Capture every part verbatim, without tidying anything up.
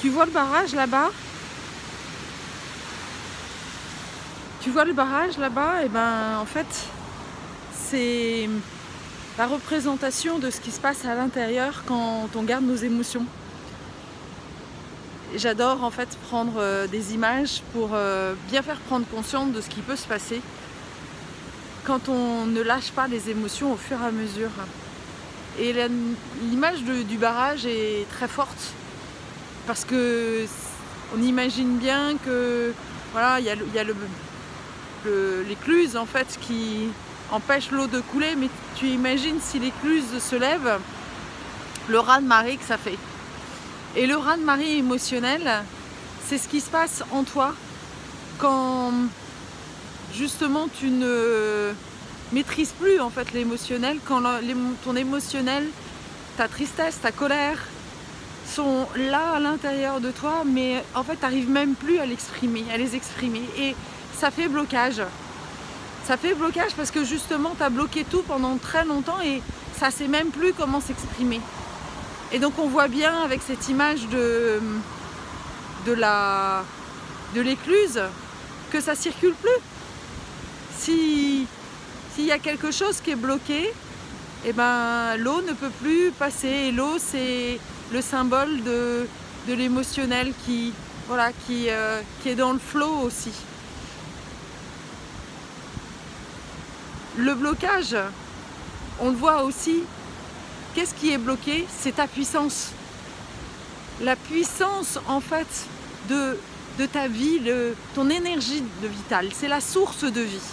Tu vois le barrage là-bas? Tu vois le barrage là-bas? Et ben en fait, c'est la représentation de ce qui se passe à l'intérieur quand on garde nos émotions. J'adore en fait prendre euh, des images pour euh, bien faire prendre conscience de ce qui peut se passer quand on ne lâche pas les émotions au fur et à mesure. Et l'image du barrage est très forte parce que on imagine bien que voilà, il y a, il y a le, le, l'écluse en fait qui empêche l'eau de couler, mais tu imagines si l'écluse se lève, le raz-de-marée que ça fait. Et le raz-de-marée émotionnel, c'est ce qui se passe en toi quand justement tu ne maîtrises plus en fait l'émotionnel, quand ton émotionnel, ta tristesse, ta colère sont là à l'intérieur de toi, mais en fait tu n'arrives même plus à l'exprimer, à les exprimer, et ça fait blocage. Ça fait blocage parce que justement tu as bloqué tout pendant très longtemps et ça ne sait même plus comment s'exprimer. Et donc on voit bien avec cette image de, de la de l'écluse que ça circule plus. Si s'il y a quelque chose qui est bloqué, eh ben l'eau ne peut plus passer. Et l'eau, c'est le symbole de, de l'émotionnel qui voilà qui, euh, qui est dans le flot aussi. Le blocage, on le voit aussi. Qu'est-ce qui est bloqué? C'est ta puissance. La puissance en fait de, de ta vie, le, ton énergie de vitale, c'est la source de vie.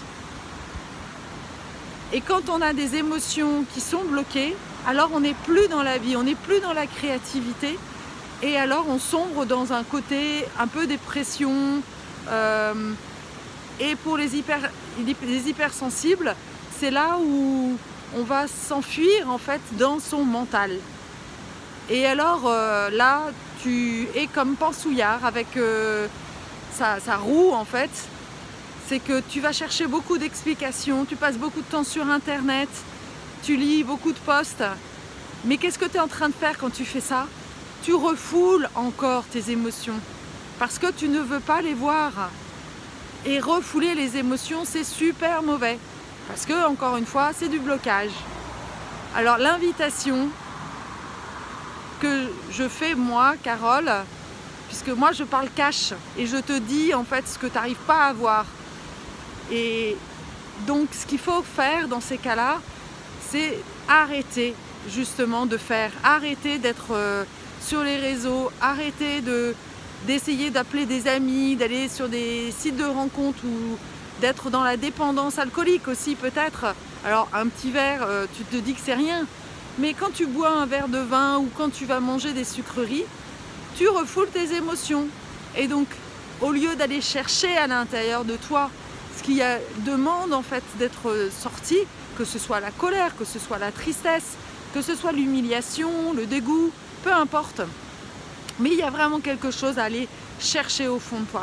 Et quand on a des émotions qui sont bloquées, alors on n'est plus dans la vie, on n'est plus dans la créativité, et alors on sombre dans un côté un peu dépression. Euh, et pour les, hyper, les hypersensibles, c'est là où on va s'enfuir en fait dans son mental. Et alors euh, là, tu es comme Pansouillard avec euh, sa, sa roue en fait. C'est que tu vas chercher beaucoup d'explications, tu passes beaucoup de temps sur internet, tu lis beaucoup de posts. Mais qu'est-ce que tu es en train de faire quand tu fais ça? Tu refoules encore tes émotions parce que tu ne veux pas les voir. Et refouler les émotions, c'est super mauvais. Parce que, encore une fois, c'est du blocage. Alors l'invitation que je fais moi, Carole, puisque moi je parle cash et je te dis en fait ce que tu n'arrives pas à voir. Et donc ce qu'il faut faire dans ces cas-là, c'est arrêter justement de faire, arrêter d'être euh, sur les réseaux, arrêter de, d'essayer d'appeler des amis, d'aller sur des sites de rencontres ou d'être dans la dépendance alcoolique aussi peut-être. Alors un petit verre, euh, tu te dis que c'est rien, mais quand tu bois un verre de vin ou quand tu vas manger des sucreries, tu refoules tes émotions. Et donc au lieu d'aller chercher à l'intérieur de toi ce qui a, demande en fait d'être sorti, que ce soit la colère, que ce soit la tristesse, que ce soit l'humiliation, le dégoût, peu importe. Mais il y a vraiment quelque chose à aller chercher au fond de toi.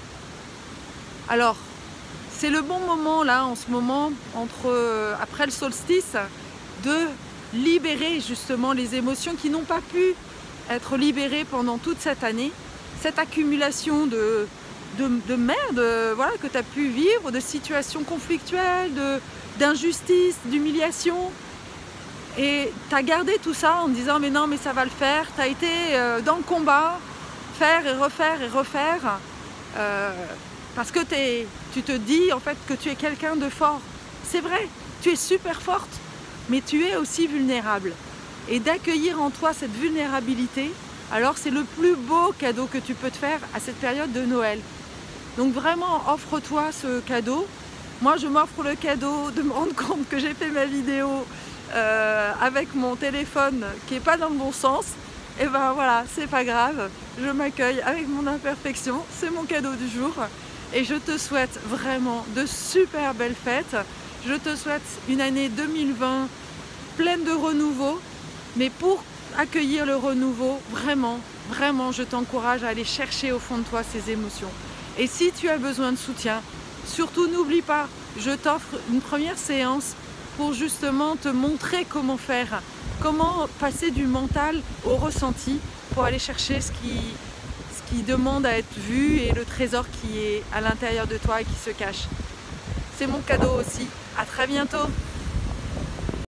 Alors, c'est le bon moment là, en ce moment, entre, euh, après le solstice, de libérer justement les émotions qui n'ont pas pu être libérées pendant toute cette année. Cette accumulation de, de, de merde voilà, que tu as pu vivre, de situations conflictuelles, d'injustice, d'humiliation. Et tu as gardé tout ça en disant mais non mais ça va le faire. Tu as été euh, dans le combat, faire et refaire et refaire. Euh, parce que t'es, tu te dis en fait que tu es quelqu'un de fort. C'est vrai, tu es super forte, mais tu es aussi vulnérable. Et d'accueillir en toi cette vulnérabilité, alors c'est le plus beau cadeau que tu peux te faire à cette période de Noël. Donc vraiment, offre-toi ce cadeau. Moi, je m'offre le cadeau de me rendre compte que j'ai fait ma vidéo euh, avec mon téléphone qui n'est pas dans le bon sens. Et ben voilà, c'est pas grave, je m'accueille avec mon imperfection, c'est mon cadeau du jour. Et je te souhaite vraiment de super belles fêtes. Je te souhaite une année deux mille vingt pleine de renouveau. Mais pour accueillir le renouveau, vraiment, vraiment, je t'encourage à aller chercher au fond de toi ces émotions. Et si tu as besoin de soutien, surtout n'oublie pas, je t'offre une première séance pour justement te montrer comment faire, comment passer du mental au ressenti pour aller chercher ce qui, qui demande à être vu et le trésor qui est à l'intérieur de toi et qui se cache. C'est mon cadeau aussi. À très bientôt!